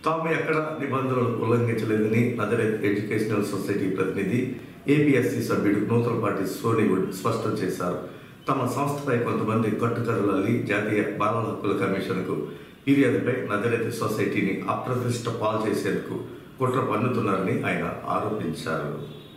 తాము ఎక్కడ నిబంధనలు ఉల్లంఘించలేదని నజరేత్ ఎడ్యుకేషనల్ సొసైటీ ప్రతినిధి ఏపీఎస్సీ సభ్యుడు నూతలపాటి సోనీవుడ్ స్పష్టం చేశారు. తమ సంస్థపై కొంతమంది కట్టుకథలల్లి జాతీయ బాలల హక్కుల కమిషన్కు ఫిర్యాదుపై నజరేత్ సొసైటీని అప్రతిష్ట పాలు చేసేందుకు కుట్ర పన్నుతున్నారని ఆయన ఆరోపించారు.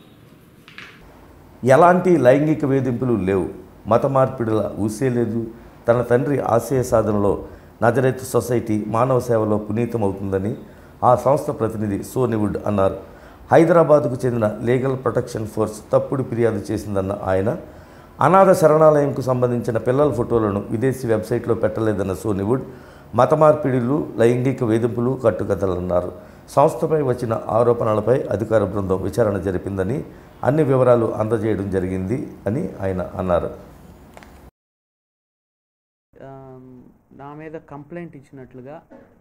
ఎలాంటి లైంగిక వేధింపులు లేవు, మత మార్పిడుల ఊసే లేదు. తన తండ్రి ఆశయ సాధనలో నజరేత్ సొసైటీ మానవ సేవలో పునీతమవుతుందని ఆ సంస్థ ప్రతినిధి సోనీవుడ్ అన్నారు. హైదరాబాద్కు చెందిన లీగల్ ప్రొటెక్షన్ ఫోర్స్ తప్పుడు ఫిర్యాదు చేసిందన్న ఆయన అనాథ శరణాలయంకు సంబంధించిన పిల్లల ఫోటోలను విదేశీ వెబ్సైట్లో పెట్టలేదన్న సోనీవుడ్ మత మార్పిడులు, లైంగిక వేధింపులు కట్టుకథలన్నారు. సంస్థపై వచ్చిన ఆరోపణలపై అధికార బృందం విచారణ జరిపిందని, అన్ని వివరాలు అందజేయడం జరిగింది అని ఆయన అన్నారు. నా మీద కంప్లైంట్ ఇచ్చినట్లుగా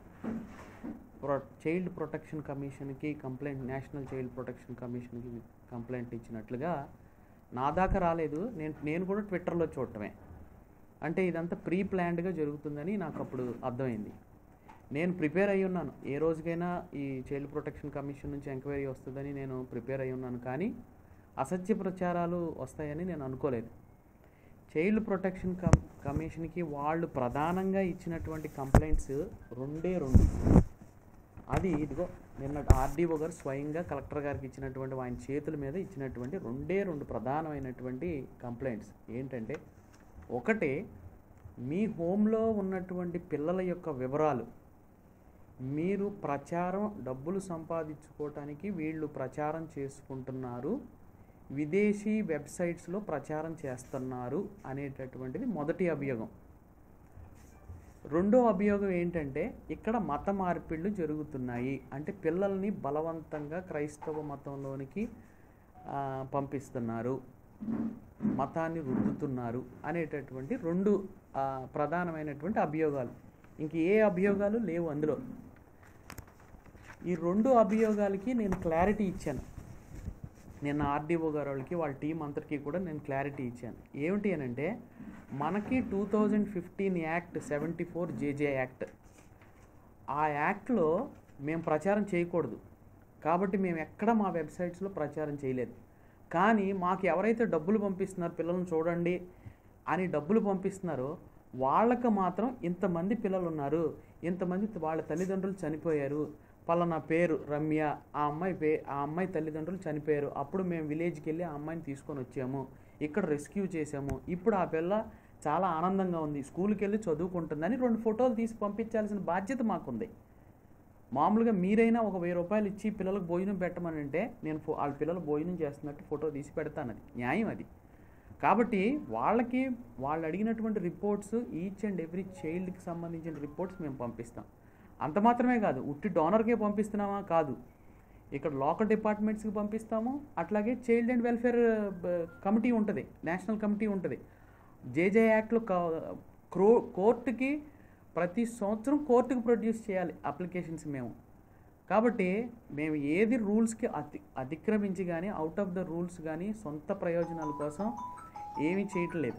చైల్డ్ ప్రొటెక్షన్ కమిషన్కి నేషనల్ చైల్డ్ ప్రొటెక్షన్ కమిషన్కి కంప్లైంట్ ఇచ్చినట్లుగా నా దాకా రాలేదు. నేను కూడా ట్విట్టర్లో చూడటమే. అంటే ఇదంతా ప్రీ ప్లాన్డ్గా జరుగుతుందని నాకు అప్పుడు అర్థమైంది. నేను ప్రిపేర్ అయ్యి ఉన్నాను. ఏ రోజుకైనా ఈ చైల్డ్ ప్రొటెక్షన్ కమిషన్ నుంచి ఎంక్వైరీ వస్తుందని నేను ప్రిపేర్ అయ్యి ఉన్నాను. కానీ అసత్య ప్రచారాలు వస్తాయని నేను అనుకోలేదు. చైల్డ్ ప్రొటెక్షన్ కమిషన్కి వాళ్ళు ప్రధానంగా ఇచ్చినటువంటి కంప్లైంట్స్ రెండే. అది ఇదిగో నిన్న ఆర్డీఓ గారు స్వయంగా కలెక్టర్ గారికి ఇచ్చినటువంటి ఆయన చేతుల మీద ఇచ్చినటువంటి రెండు ప్రధానమైనటువంటి కంప్లైంట్స్ ఏంటంటే, ఒకటి, మీ హోమ్లో ఉన్నటువంటి పిల్లల యొక్క వివరాలు మీరు డబ్బులు సంపాదించుకోవటానికి వీళ్ళు ప్రచారం చేసుకుంటున్నారు, విదేశీ వెబ్సైట్స్లో ప్రచారం చేస్తున్నారు అనేటటువంటిది మొదటి అభియోగం. రెండో అభియోగం ఏంటంటే, ఇక్కడ మత మార్పిళ్ళు జరుగుతున్నాయి, అంటే పిల్లల్ని బలవంతంగా క్రైస్తవ మతంలోనికి పంపిస్తున్నారు, మతాన్ని రుద్దుతున్నారు అనేటటువంటి రెండు ప్రధానమైనటువంటి అభియోగాలు. ఇంక ఏ అభియోగాలు లేవు అందులో. ఈ రెండు అభియోగాలకి నేను క్లారిటీ ఇచ్చాను. నిన్న ఆర్డీఓ గారు వాళ్ళ టీం అంతటికీ కూడా నేను క్లారిటీ ఇచ్చాను. ఏమిటి అని అంటే, మనకి 2015 యాక్ట్ 74 జేజే యాక్ట్, ఆ యాక్ట్లో మేము ప్రచారం చేయకూడదు కాబట్టి మేము ఎక్కడ మా వెబ్సైట్స్లో ప్రచారం చేయలేదు. కానీ మాకు ఎవరైతే డబ్బులు పంపిస్తున్నారో, పిల్లలను చూడండి అని డబ్బులు పంపిస్తున్నారో వాళ్ళకు మాత్రం ఇంతమంది పిల్లలు ఉన్నారు, ఇంతమంది వాళ్ళ తల్లిదండ్రులు చనిపోయారు, పలానా పేరు రమ్య, ఆ అమ్మాయి తల్లిదండ్రులు చనిపోయారు, అప్పుడు మేము విలేజ్కి వెళ్ళి ఆ అమ్మాయిని తీసుకొని వచ్చాము, ఇక్కడ రెస్క్యూ చేసాము, ఇప్పుడు ఆ పిల్ల చాలా ఆనందంగా ఉంది, స్కూల్కి వెళ్ళి చదువుకుంటుందని 2 ఫోటోలు తీసి పంపించాల్సిన బాధ్యత మాకుంది. మామూలుగా మీరైనా ఒక 1000 రూపాయలు ఇచ్చి పిల్లలకు భోజనం పెట్టమని అంటే నేను వాళ్ళ పిల్లలు భోజనం చేస్తున్నట్టు ఫోటో తీసి పెడతాను. అది న్యాయం. అది కాబట్టి వాళ్ళు అడిగినటువంటి రిపోర్ట్స్, ఈచ్ అండ్ ఎవ్రీ చైల్డ్కి సంబంధించిన రిపోర్ట్స్ మేము పంపిస్తాం. అంత మాత్రమే కాదు, ఉట్టి డోనర్కే పంపిస్తున్నామా కాదు, ఇక్కడ లోకల్ డిపార్ట్మెంట్స్కి పంపిస్తాము. అట్లాగే చైల్డ్ అండ్ వెల్ఫేర్ కమిటీ ఉంటుంది, నేషనల్ కమిటీ ఉంటుంది. జేజే యాక్ట్లో కోర్టుకి ప్రతి సంవత్సరం కోర్టుకు ప్రొడ్యూస్ చేయాలి అప్లికేషన్స్ మేము. కాబట్టి మేము ఏది రూల్స్కి అతిక్రమించి కానీ, అవుట్ ఆఫ్ ద రూల్స్ కానీ సొంత ప్రయోజనాల కోసం ఏమీ చేయట్లేదు.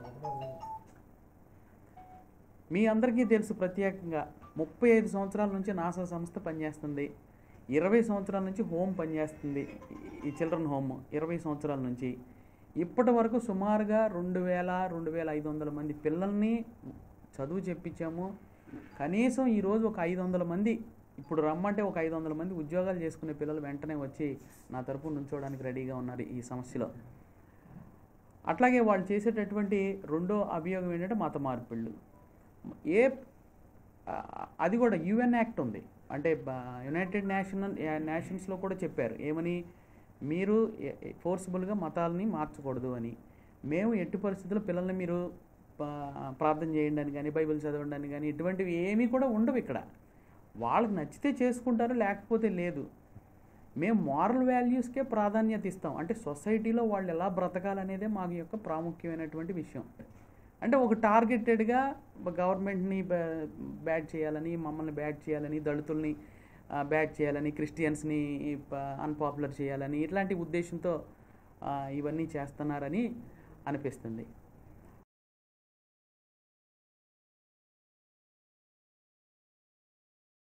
మీ అందరికీ తెలుసు, ప్రత్యేకంగా 35 సంవత్సరాల నుంచి నాసా సంస్థ పనిచేస్తుంది, 20 సంవత్సరాల నుంచి హోమ్ పనిచేస్తుంది, ఈ చిల్డ్రన్ హోమ్ 20 సంవత్సరాల నుంచి. ఇప్పటి వరకు సుమారుగా 2,500 మంది పిల్లల్ని చదువు చెప్పించాము. కనీసం ఈరోజు ఒక 500 మంది, ఇప్పుడు రమ్మంటే ఒక 500 మంది ఉద్యోగాలు చేసుకునే పిల్లలు వెంటనే వచ్చి నా తరపున నుంచోడానికి రెడీగా ఉన్నారు ఈ సమస్యలో. అట్లాగే వాళ్ళు చేసేటటువంటి రెండో అభియోగం ఏంటంటే మత మార్పిళ్ళు. అది కూడా యుఎన్ యాక్ట్ ఉంది, అంటే యునైటెడ్ నేషన్స్లో కూడా చెప్పారు ఏమని, మీరు ఫోర్స్బుల్గా మతాలని మార్చకూడదు అని. మేము ఎట్టి పరిస్థితుల్లో పిల్లల్ని మీరు ప్రార్థన చేయండి అని కానీ, బైబిల్ చదవండి అని కానీ ఇటువంటివి ఏమీ కూడా ఉండవు ఇక్కడ. వాళ్ళకి నచ్చితే చేసుకుంటారు, లేకపోతే లేదు. మేము మారల్ వాల్యూస్కే ప్రాధాన్యత ఇస్తాం. అంటే సొసైటీలో వాళ్ళు ఎలా బ్రతకాలనేదే మాకు యొక్క ప్రాముఖ్యమైనటువంటి విషయం. అంటే ఒక టార్గెటెడ్గా గవర్నమెంట్ని బ్యాడ్ చేయాలని, మమ్మల్ని బ్యాడ్ చేయాలని, దళితుల్ని బ్యాడ్ చేయాలని, క్రిస్టియన్స్ని అన్పాపులర్ చేయాలని, ఇట్లాంటి ఉద్దేశంతో ఇవన్నీ చేస్తున్నారని అనిపిస్తుంది.